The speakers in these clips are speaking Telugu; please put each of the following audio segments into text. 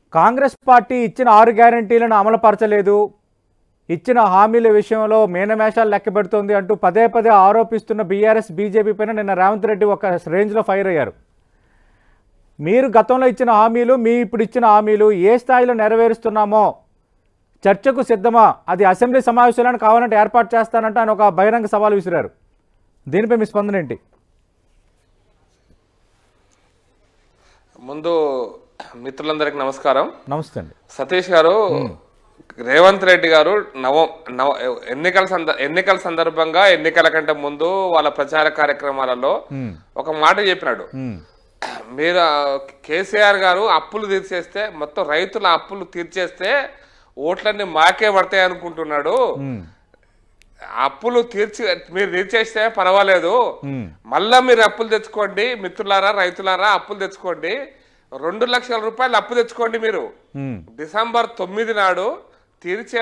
కాంగ్రెస్ పార్టీ ఇచ్చిన 6 గ్యారెంటీలను అమలుపరచలేదు, ఇచ్చిన హామీల విషయంలో మేనమేషాలు లెక్కబెడుతోంది అంటూ పదే పదే ఆరోపిస్తున్న బీఆర్ఎస్ బీజేపీ పైన నిన్న రేవంత్ రెడ్డి ఒక రేంజ్లో ఫైర్ అయ్యారు. మీరు గతంలో ఇచ్చిన హామీలు, మీ ఇప్పుడు ఇచ్చిన హామీలు ఏ స్థాయిలో నెరవేరుస్తున్నామో చర్చకు సిద్ధమా, అది అసెంబ్లీ సమావేశాలను కావాలంటే ఏర్పాటు చేస్తానంటే ఆయన ఒక బహిరంగ సవాల్ విసిరారు. దీనిపై మీ స్పందన ఏంటి? ముందు మిత్రులందరికీ నమస్కారం. నమస్తే అండి. సతీష్ గారు, రేవంత్ రెడ్డి గారు ఎన్నికల సందర్భంగా ఎన్నికల కంటే ముందు వాళ్ళ ప్రచార కార్యక్రమాలలో ఒక మాట చెప్పినాడు. మీరు కేసీఆర్ గారు అప్పులు తీర్చేస్తే, మొత్తం రైతుల అప్పులు తీర్చేస్తే ఓట్లన్నీ మాకే పడతాయి అనుకుంటున్నాడు. అప్పులు మీరు తీర్చేస్తే పర్వాలేదు, మళ్ళా మీరు అప్పులు తెచ్చుకోండి మిత్రులారా, రైతులారా అప్పులు తెచ్చుకోండి, 2 లక్షల రూపాయలు అప్పు తెచ్చుకోండి, మీరు డిసెంబర్ 9 నాడు తీర్చే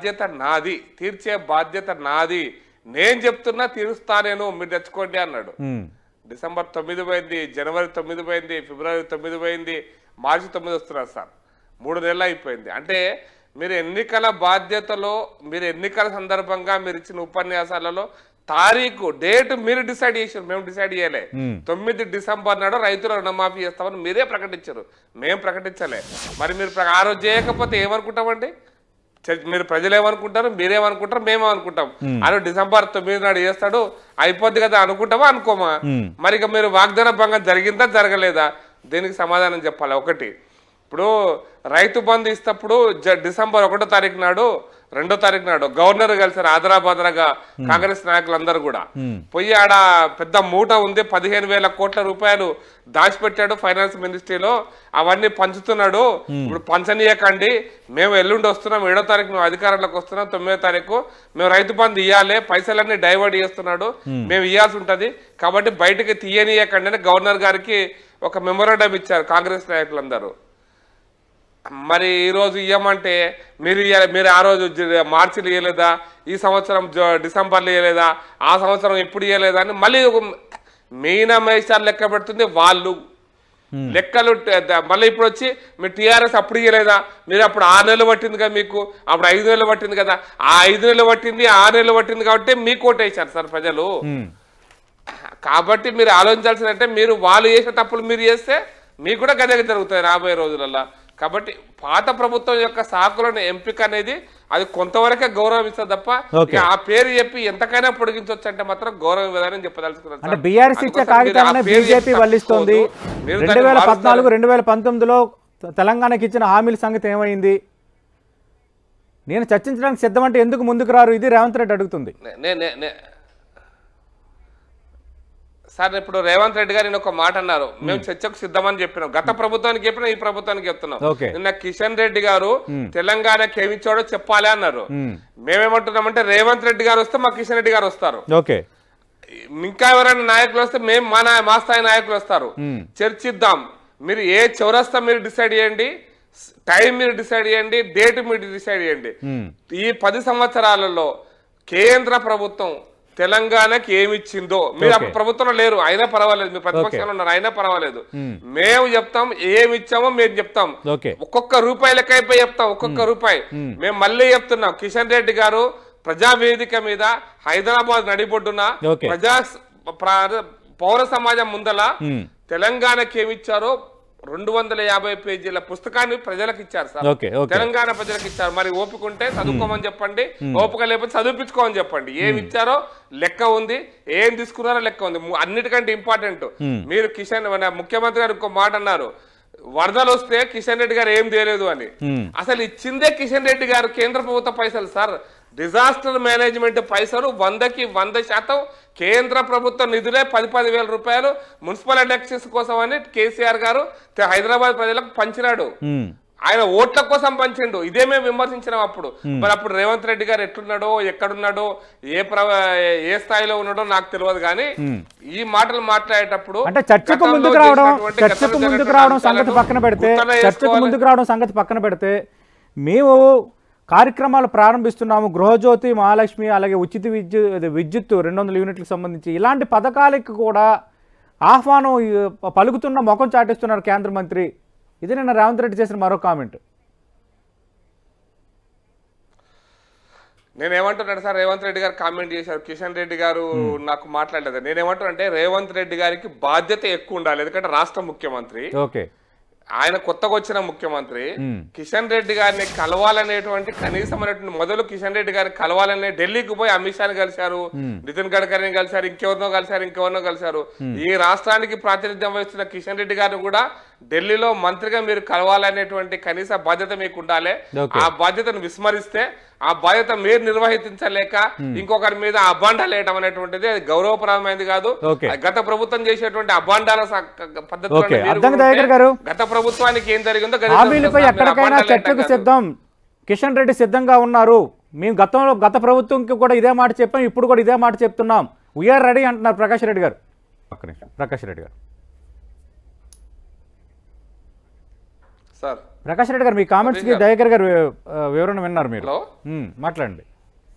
బాధ్యత నాది, నేను చెప్తున్నా తీరుస్తా, నేను మీరు తెచ్చుకోండి అన్నాడు. డిసెంబర్ 9 పోయింది, జనవరి 9 పోయింది, ఫిబ్రవరి 9 పోయింది, మార్చి 9 వస్తున్నారు సార్. 3 నెలలు అయిపోయింది. అంటే మీరు ఎన్నికల బాధ్యతలో, మీరు ఎన్నికల సందర్భంగా మీరు ఇచ్చిన ఉపన్యాసాలలో తారీఖు, డేట్ మీరు డిసైడ్ చేశారు, మేము డిసైడ్ చేయలే. 9 డిసెంబర్ నాడు రైతుల రుణమాఫీ చేస్తామని మీరే ప్రకటించారు, మేము ప్రకటించలే. మరి మీరు ఆ రోజు చేయకపోతే ఏమనుకుంటామండి? మీరు ప్రజలు ఏమనుకుంటారు, మీరేమనుకుంటారు, మేమేమనుకుంటాం? అరే డిసెంబర్ 9 నాడు చేస్తాడు, అయిపోద్ది కదా అనుకుంటామా అనుకోమా? మరి ఇక మీరు వాగ్దాన భంగం జరిగిందా జరగలేదా? దీనికి సమాధానం చెప్పాలి. ఒకటి, ఇప్పుడు రైతు బంధు ఇస్తప్పుడు డిసెంబర్ 1వ తారీఖు నాడు, 2వ తారీఖు నాడు గవర్నర్ కలిసారు ఆదరాబాదరాగా కాంగ్రెస్ నాయకులందరూ కూడా పోయి, ఆడ పెద్ద మూట ఉంది, 15,000 కోట్ల రూపాయలు దాచిపెట్టాడు ఫైనాన్స్ మినిస్ట్రీలో, అవన్నీ పంచుతున్నాడు. ఇప్పుడు పంచనీయకండి, మేము ఎల్లుండి వస్తున్నాం, 7వ తారీఖు మేము అధికారంలోకి వస్తున్నాం, 9వ తారీఖు మేము రైతు బంధు ఇవ్వాలి, పైసలన్నీ డైవర్ట్ చేస్తున్నాడు, మేము ఇవ్వాల్సి ఉంటుంది, కాబట్టి బయటకి తీయనీయకండి అని గవర్నర్ గారికి ఒక మెమోరాండం ఇచ్చారు కాంగ్రెస్ నాయకులందరూ. మరి ఈరోజు ఇవ్వమంటే మీరు ఆ రోజు మార్చిలో ఇవ్వలేదా, ఈ సంవత్సరం డిసెంబర్లో ఇవ్వలేదా, ఆ సంవత్సరం ఎప్పుడు ఇవ్వలేదా అని మళ్ళీ మీనమేషాలు లెక్క పెడుతుంది వాళ్ళు. లెక్కలు మళ్ళీ ఇప్పుడు వచ్చి మీరు టీఆర్ఎస్ అప్పుడు ఇవ్వలేదా, మీరు అప్పుడు 6 నెలలు పట్టింది కదా, మీకు అప్పుడు 5 నెలలు పట్టింది కదా, ఆ 5 నెలలు పట్టింది, 6 నెలలు పట్టింది కాబట్టి మీకు ఓటేశారు సార్ ప్రజలు. కాబట్టి మీరు ఆలోచించాల్సిందంటే, మీరు వాళ్ళు చేసే తప్పులు మీరు చేస్తే మీకు కూడా గదే జరుగుతాయి రాబోయే రోజులలో. కాబట్టి పాత ప్రభుత్వం యొక్క సాకులను ఎంపిక అనేది అది కొంతవరకే గౌరవం ఇస్తుంది తప్ప ఆ పేరు చెప్పి ఎంతకైనా పొడిగించవచ్చు అంటే మాత్రం గౌరవం ఇవ్వదని చెప్పదలుచుకున్నారు. బీఆర్ఎస్ ఇచ్చే కాగితాన్ని బీజేపీ వల్లిస్తోంది. 2014, 2019లో తెలంగాణకి ఇచ్చిన హామీల సంగతి ఏమైంది? నేను చర్చించడానికి సిద్ధమంటే ఎందుకు ముందుకు రారు? ఇది రేవంత్ రెడ్డి అడుగుతుంది. సార్, ఇప్పుడు రేవంత్ రెడ్డి గారు నేను ఒక మాట అన్నారు, మేము చర్చకు సిద్ధమని చెప్పినాం. గత ప్రభుత్వానికి చెప్పినా, ఈ ప్రభుత్వానికి చెప్తున్నాం. నిన్న కిషన్ రెడ్డి గారు తెలంగాణకి ఏమిచ్చాడో చెప్పాలి అన్నారు. మేమేమంటున్నామంటే, రేవంత్ రెడ్డి గారు వస్తే మా కిషన్ రెడ్డి గారు వస్తారు, ఇంకా ఎవరైనా నాయకులు వస్తే మేము మా స్థాయి నాయకులు వస్తారు, చర్చిద్దాం. మీరు ఏ చౌరస్తా మీరు డిసైడ్ చేయండి, టైం మీరు డిసైడ్ చేయండి, డేట్ మీరు డిసైడ్ చేయండి. ఈ 10 సంవత్సరాలలో కేంద్ర ప్రభుత్వం తెలంగాణకి ఏమిచ్చిందో, మీరు అప్పుడు ప్రభుత్వంలో లేరు అయినా పర్వాలేదు, మీరు ప్రతిపక్షంలో ఉన్నారు అయినా పర్వాలేదు, మేము చెప్తాం ఏమిచ్చామో మేము చెప్తాం, ఒక్కొక్క రూపాయి లెక్క అయిపోయి చెప్తాం, ఒక్కొక్క రూపాయి. మేము మళ్ళీ చెప్తున్నాం, కిషన్ రెడ్డి గారు ప్రజావేదిక మీద హైదరాబాద్ నడిబొడ్డున పౌర సమాజం ముందల తెలంగాణకి ఏమిచ్చారో 250 పేజీల పుస్తకాన్ని ప్రజలకు ఇచ్చారు సార్, తెలంగాణ ప్రజలకు ఇచ్చారు. మరి ఓపిక ఉంటే చదువుకోమని చెప్పండి, ఓపిక లేకపోతే చదివించుకోమని చెప్పండి. ఏమి ఇచ్చారో లెక్క ఉంది, ఏం తీసుకున్నారో లెక్క ఉంది. అన్నిటికంటే ఇంపార్టెంట్, మీరు ముఖ్యమంత్రి గారు ఇంకో మాట అన్నారు, వరదలు వస్తే కిషన్ రెడ్డి గారు ఏం చేయలేదు అని. అసలు ఇచ్చిందే కిషన్ రెడ్డి గారు కేంద్ర ప్రభుత్వ పైసలు సార్. డిజాస్టర్ మేనేజ్మెంట్ పైసలు 100కి 100% కేంద్ర ప్రభుత్వ నిధులే. 10,000 రూపాయలు మున్సిపల్ ఎలక్షన్స్ కోసం అని కేసీఆర్ గారు హైదరాబాద్ ప్రజలకు పంచినాడు. ఆయన ఓట్ల కోసం పంచిండు. ఇదే మేము విమర్శించినాం అప్పుడు. మరి అప్పుడు రేవంత్ రెడ్డి గారు ఎట్లున్నాడో, ఎక్కడున్నాడో, ఏ స్థాయిలో ఉన్నాడో నాకు తెలియదు. కానీ ఈ మాటలు మాట్లాడేటప్పుడు అంటే చర్చకు ముందుకు రావడం సంగతి పక్కన పెడితే మేము కార్యక్రమాలు ప్రారంభిస్తున్నాము. గృహజ్యోతి, మహాలక్ష్మి, అలాగే ఉచిత విద్యుత్ 200 యూనిట్లకు సంబంధించి ఇలాంటి పథకాలకు కూడా ఆహ్వానం పలుకుతున్న ముఖం చాటిస్తున్నారు కేంద్ర మంత్రి. ఇది నిన్న రేవంత్ రెడ్డి చేసిన మరో కామెంట్. నేనేమంటున్నాను సార్, రేవంత్ రెడ్డి గారు కామెంట్ చేశారు, కిషన్ రెడ్డి గారు నాకు మాట్లాడలేదు. నేనేమంటున్నా అంటే రేవంత్ రెడ్డి గారికి బాధ్యత ఎక్కువ ఉండాలి, ఎందుకంటే రాష్ట్ర ముఖ్యమంత్రి, ఓకే, ఆయన కొత్తగా వచ్చిన ముఖ్యమంత్రి. కిషన్ రెడ్డి గారిని కలవాలనేటువంటి కనీసమైనటువంటి మొదలు కిషన్ రెడ్డి గారిని కలవాలనే ఢిల్లీకి పోయి అమిత్ షాని కలిశారు, నితిన్ గడ్కరీని కలిశారు, ఇంకెవరినో కలిశారు. ఈ రాష్ట్రానికి ప్రాతినిధ్యం వహిస్తున్న కిషన్ రెడ్డి గారిని కూడా ఢిల్లీలో మంత్రిగా మీరు కలవాలనేటువంటి కనీస బాధ్యత మీకు ఉండాలి. ఆ బాధ్యతను విస్మరిస్తే, ఆ బాధ్యత మీరు నిర్వహించలేక ఇంకొకరి మీద అబాండాలు వేయడం అనేటువంటిది అది గౌరవప్రదమైనది కాదు. గత ప్రభుత్వం చేసేటువంటి అబాండాల పద్ధతి గత ప్రభుత్వానికి ఏం జరిగిందో ఎక్కడికైనా చర్చకు సిద్ధం, కిషన్ రెడ్డి సిద్ధంగా ఉన్నారు. మేము గత ప్రభుత్వంకి కూడా ఇదే మాట చెప్పాం, ఇప్పుడు కూడా ఇదే మాట చెప్తున్నాం, వీఆర్ రెడీ అంటున్నారు ప్రకాష్ రెడ్డి గారు. ప్రకాష్ రెడ్డి గారు మీ కామెంట్స్ కి దయాకర్ గారు వివరణ విన్నారు, మీరు మాట్లాడండి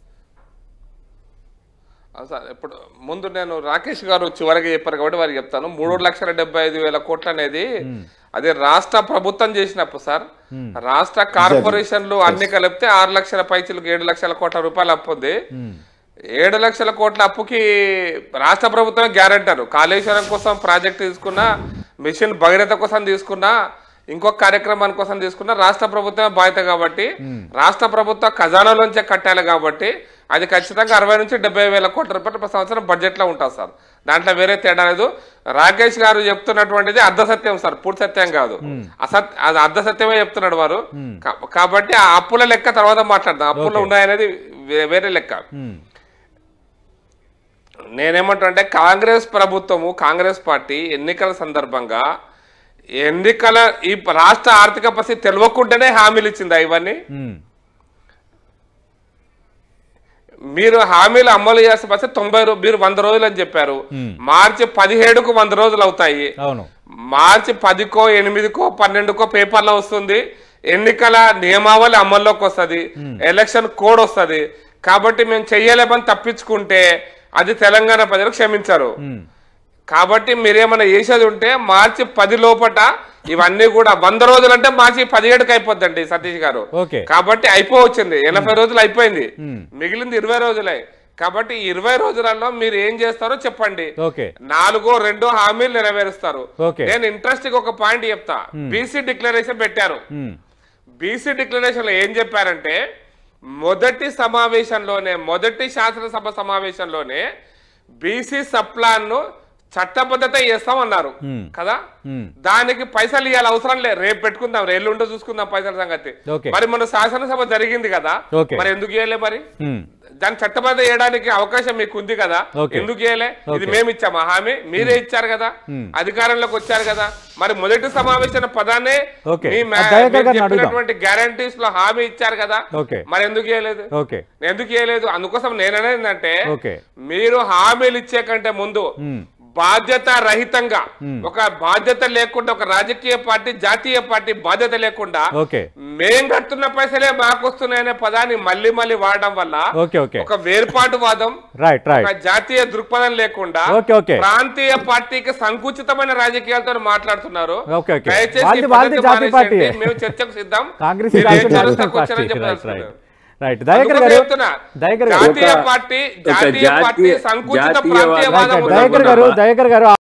సార్. ఇప్పుడు ముందు నేను రాకేష్ గారు చివరికి చెప్పారు కాబట్టి వారికి చెప్తాను. 3,75,000 కోట్లు అనేది అదే రాష్ట్ర ప్రభుత్వం చేసినప్పుడు సార్, రాష్ట్ర కార్పొరేషన్లు అన్ని కలిపితే 6 లక్షల పైచలకు 7 లక్షల కోట్ల రూపాయలు అప్పు ఉంది. 7 లక్షల కోట్ల అప్పుకి రాష్ట్ర ప్రభుత్వమే గ్యారెంటర్. కాళేశ్వరం కోసం ప్రాజెక్ట్ తీసుకున్నా, మిషన్ భగీరథ కోసం తీసుకున్నా, ఇంకొక కార్యక్రమాని కోసం తీసుకున్న రాష్ట్ర ప్రభుత్వమే బాధ్యత కాబట్టి, రాష్ట్ర ప్రభుత్వ ఖజానాలోంచే కట్టాలి కాబట్టి అది ఖచ్చితంగా 60 నుంచి 70,000 కోట్ల రూపాయలు ప్రతి సంవత్సరం బడ్జెట్ లో ఉంటుంది సార్. దాంట్లో వేరే తేడా లేదు. రాకేష్ గారు చెప్తున్నటువంటిది అర్ధ సత్యం సార్, పూర్తి సత్యం కాదు, అది అర్ధ సత్యమే చెప్తున్నాడు వారు. కాబట్టి ఆ అప్పుల లెక్క తర్వాత మాట్లాడదాం, అప్పులు ఉన్నాయనేది వేరే లెక్క. నేనేమంటే కాంగ్రెస్ ప్రభుత్వము, కాంగ్రెస్ పార్టీ ఎన్నికల సందర్భంగా ఈ రాష్ట్ర ఆర్థిక పరిస్థితి తెలియకుండానే హామీలు ఇచ్చిందా ఇవన్నీ? మీరు హామీలు అమలు చేసే పరిస్థితి 90 మీరు 100 రోజులు అని చెప్పారు. మార్చి 17కు 100 రోజులు అవుతాయి. మార్చి 10కో 8కో 12కో పేపర్లో వస్తుంది, ఎన్నికల నియమావళి అమల్లోకి వస్తుంది, ఎలక్షన్ కోడ్ వస్తుంది. కాబట్టి మేము చెయ్యలేమని తప్పించుకుంటే అది తెలంగాణ ప్రజలు క్షమించారు. కాబట్టి మీరేమన్నా చేసేది ఉంటే మార్చి 10 లోపట ఇవన్నీ కూడా 100 రోజులు అంటే మార్చి 17కి అయిపోద్దండి సతీష్ గారు. కాబట్టి అయిపోవచ్చింది, 80 రోజులు అయిపోయింది, మిగిలింది 20 రోజులే. కాబట్టి 20 రోజులలో మీరు ఏం చేస్తారో చెప్పండి. 4-2 హామీలు నెరవేరుస్తారు. నేను ఇంట్రెస్ట్ ఒక పాయింట్ చెప్తా. బీసీ డిక్లరేషన్ పెట్టారు. బీసీ డిక్లరేషన్ లో ఏం చెప్పారంటే, మొదటి శాసనసభ సమావేశంలోనే బీసీ సప్లాన్ ను చట్టబద్ధత చేస్తామన్నారు కదా. దానికి పైసలు ఇవ్వాలి అవసరం లేదు, రేపు పెట్టుకుందాం, ఎల్లుండో చూసుకుందాం పైసల సంగతి. మరి మన శాసనసభ జరిగింది కదా, మరి ఎందుకు ఇవ్వలే? మరి దాన్ని చట్టబద్ధ చేయడానికి అవకాశం మీకు ఉంది కదా, ఎందుకు ఇవ్వలే? ఇది మేము ఇచ్చామా హామీ? మీరే ఇచ్చారు కదా, అధికారంలోకి వచ్చారు కదా. మరి మొదటి సమావేశం పదాన్ని చెప్పినటువంటి గ్యారంటీస్ లో హామీ ఇచ్చారు కదా, మరి ఎందుకు ఇవ్వలేదు? అందుకోసం నేననేది ఏంటంటే, మీరు హామీలు ఇచ్చే కంటే ముందు బాధ్యత రహితంగా, ఒక బాధ్యత లేకుండా, ఒక రాజకీయ పార్టీ, జాతీయ పార్టీ బాధ్యత లేకుండా మేం కడుతున్న పైసలే మాకు వస్తున్నాయనే పదాన్ని మళ్ళీ వాడడం వల్ల ఒక వేర్పాటువాదం, ఒక జాతీయ దృక్పథం లేకుండా ప్రాంతీయ పార్టీకి సంకుచితమైన రాజకీయాలతో మాట్లాడుతున్నారు. దయచేసి మేము చర్చకు సిద్ధం. జాతీయ పార్టీ సంకుచిత ప్రాంతీయవాదం.